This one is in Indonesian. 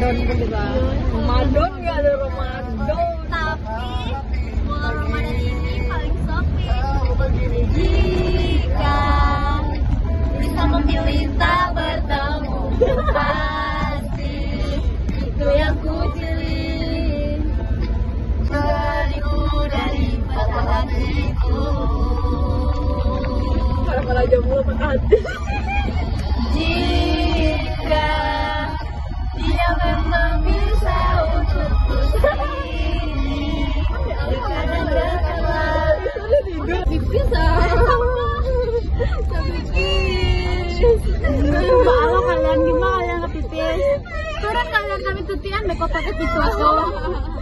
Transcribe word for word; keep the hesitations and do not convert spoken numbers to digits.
Ramadan beneran. Ramadan nggak ada Ramadan. Tapi bulan Ramadan ini paling sepi. Jika bisa memilih tak bertemu, pasti itu yang ku pilih. Dariku dari patah hatiku. Malah jamu patah hati. Jika dia memang bisa untuk kadang datanglah bisa Maaf kalian gimana kalian kepipis. turun kalian kami tutian beko pakai tisu aku.